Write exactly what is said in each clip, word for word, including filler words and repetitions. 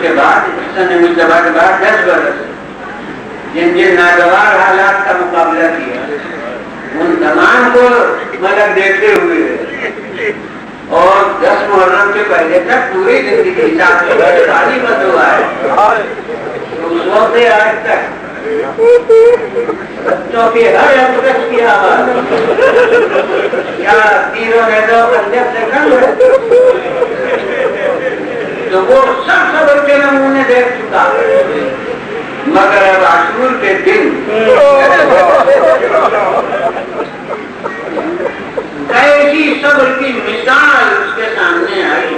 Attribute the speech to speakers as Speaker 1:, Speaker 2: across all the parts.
Speaker 1: उसके बाद हसन मुस्तफा के बाद दस बरस जिन जिन नागवार हालात का मुकाबला किया उन तमाम को मलक देखते हुए और दस मुहर्रम के पहले तक पूरी जिंदगी शादी बंद हुआ है। तो उस वक्त से आज तक बच्चों की हर अवसर की आवाज क्या तीनों नेताओं का जब से कम है तो वो सब सबर के नमूने देख चुका है, मगर अब आशूर के दिन ऐसी सब्र की मिसाल उसके सामने आई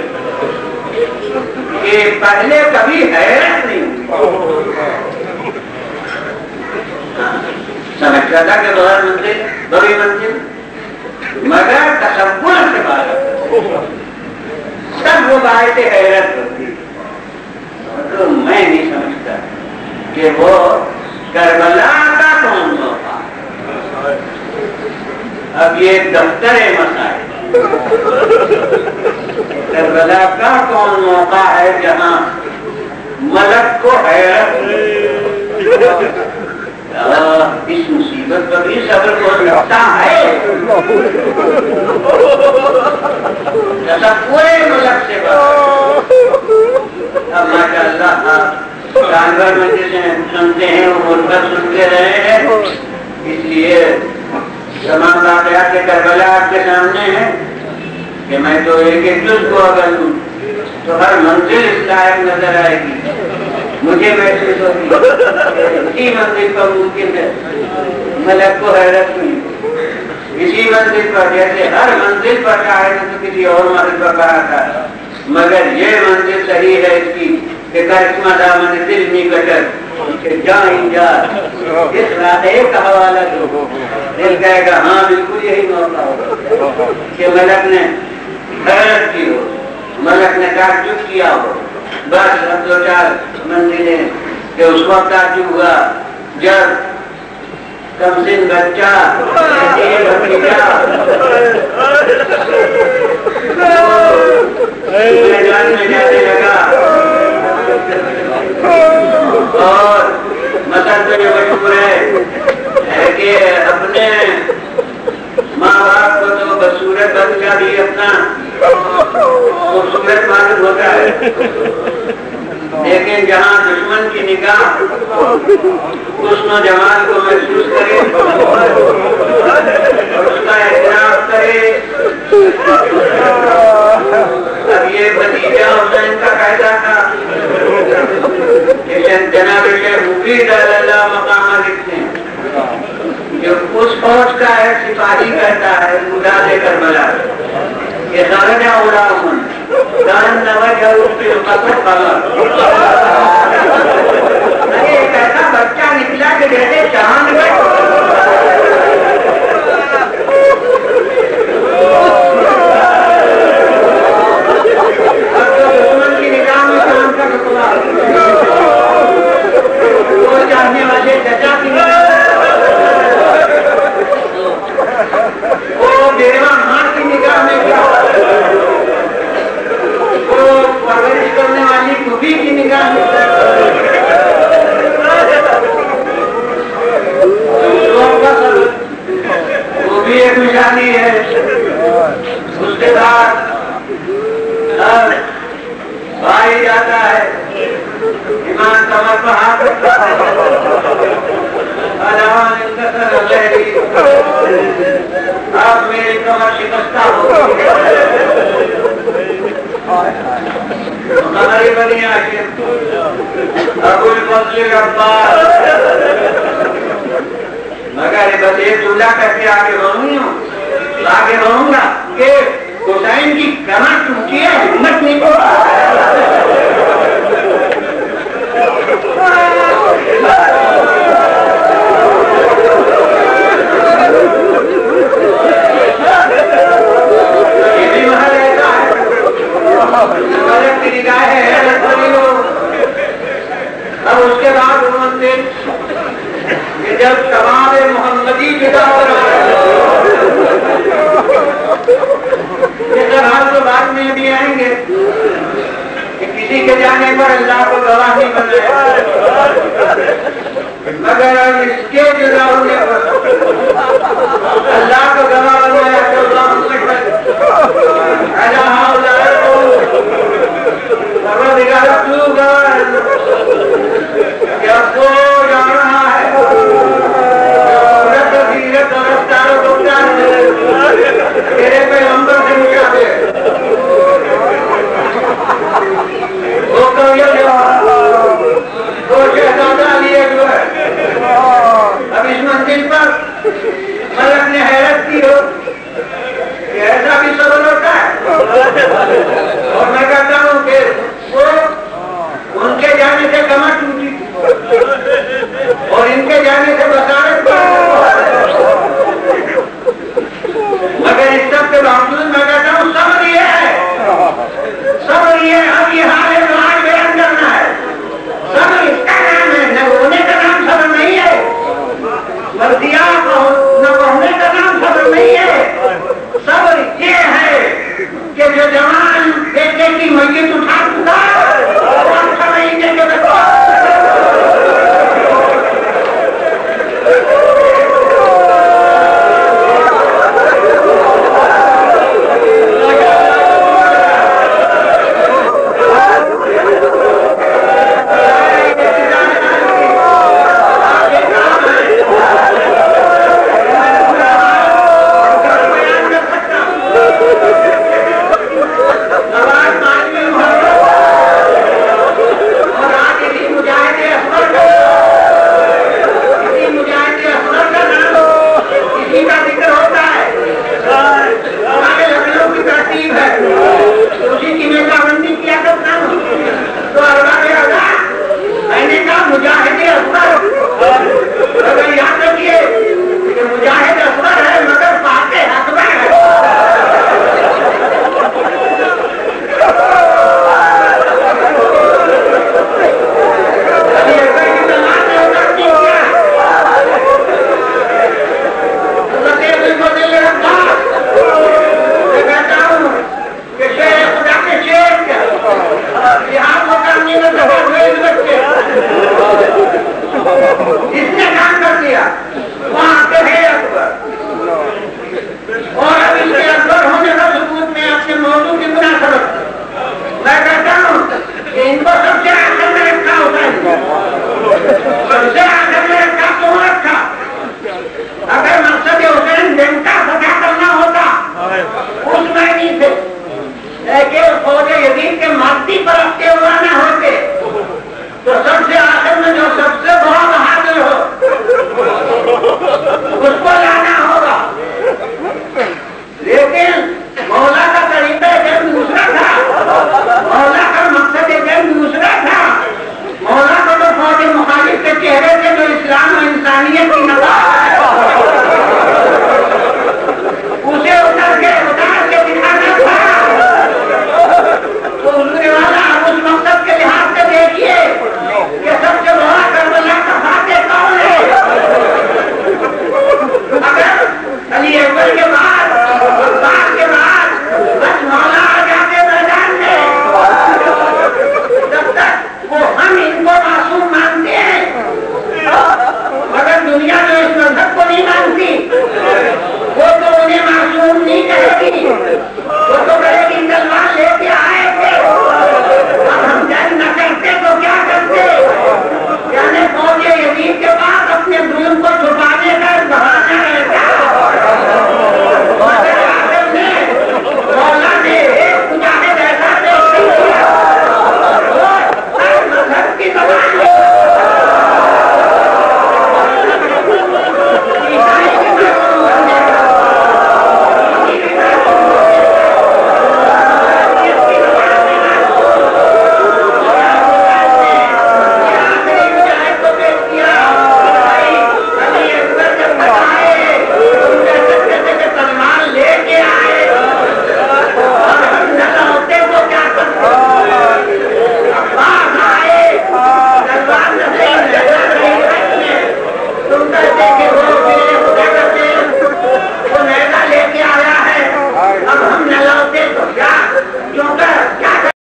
Speaker 1: कि पहले कभी हैरत नहीं समझता था कि बड़ी मंजिल बड़ी मंजिल, मगर तसव्वुर से बात सब वो बातें हैरत होती। तो मैं नहीं समझता कि वो करबला का कौन मौका। अब ये दफ्तर मसाइल करबला का कौन मौका है जहां मलक को हैरत इस मुसीबत पर भी सब्र को लगता है। जैसा पूरे मलक से अब माशाअल्लाह जानवर में जैसे सुनते हैं वो मुर्गा सुनते रहे हैं, इसलिए तमाम वाक़यात के करबला आपके सामने है कि मैं तो एक एक जुज़ को अगर लूं तो हर मंजिल इस लायक नजर आएगी। मुझे महसूस होगी इसी मंजिल पर मुमकिन है मलक को हैरत हुई, इसी मंजिल पर जैसे हर मंजिल पर चाहे तो किसी और मंजिल पर कहा था, मगर ये मंजिल सही है इसकी कि करिश्मा दामन दिल में कटर जाइन जा इस राते का हवाला दो, दिल कहेगा हाँ बिल्कुल यही मौका होगा कि मलक ने हैरत की हो, मलक ने ताज्जुब किया हो। बस अब दो चार मंजिलें कि उस वक्त ताज्जुब हुआ जब कमसिन बच्चा भतीजा मैदान में जाने लगा और मसल तो ये मशहूर है कि अपने माँ बाप को तो बदसूरत बच्चा भी अपना खूबसूरत मालूम होता है, लेकिन जहाँ दुश्मन की निगाह हुस्न जमाल को महसूस करे और उसका एहतराम करे। अब ये भतीजा हुसैन का कायदा था जनाब शेख मुफीद अल्लाह मकामा लिखते हैं जो उस फौज का है सिपाही कहता है मुदा लेकर बला ये खरजा उलामुन दान नवज एक ऐसा बच्चा निकला कि जैसे चांद में चाहने वाले चचा की वो बेवा मां की निगाह में क्या, वो परवरिश करने वाली कुबी की निगाह में वो भी एक निशानी है। उसके बाद भाई जाता है ईमान कमर पर हाथ आप मेरी कमर शिकस्ता हो हमारी बनी आखिर अबुल फजल अब्बास, मगर बस एक जुमला करके आगे बढ़ूंगी आगे बढ़ूंगा कि हुसैन की कमर टूटी है, हिम्मत नहीं ये भी महल ऐसा है की निगाहें है। अब उसके बाद उन्होंने जब शबाब मोहम्मदी की दावत हाल तो बाद में भी आएंगे कि किसी के जाने पर अल्लाह को गवाह नहीं बनाया, मगर इसके जुदा होने पर अल्लाह को गवाह बनाया। तो क्या वो जान रहा है सीरत और रफ्तारों को तेरे पैगंबर से मुझे वो कवियों वो शहजादा लिए हुए। अब इस मंजिल पर मलक ने हैरत की हो कि ऐसा भी सबर होता है। और मैं कहता हूँ कि वो उनके जाने से कमर टूटी और इनके जाने से बसारत, मगर इस सब के बावजूद मैं कहता हूँ सब्र ये है, सब्र ये अब ये हाल है आज बयान करना है। सब्र इसका नाम है, न होने का नाम सब्र नहीं है, मर्दिया न होने का नाम सब्र नहीं है। सब्र ये है कि जो जवान बेटे की मैयत उठा चुका छह महीने के बच्चे इसने काम कर दिया। वहां आते हैं अकबर